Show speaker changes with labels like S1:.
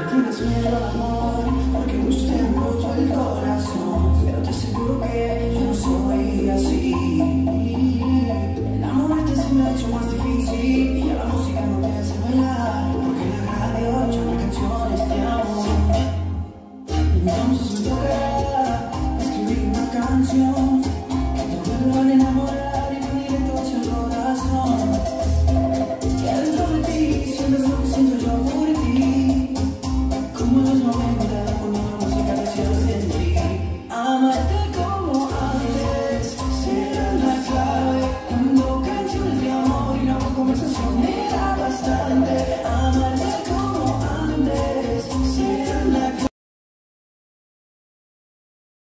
S1: tienes miedo al amor, porque muchos te han roto el corazón, pero te aseguro que yo no soy así.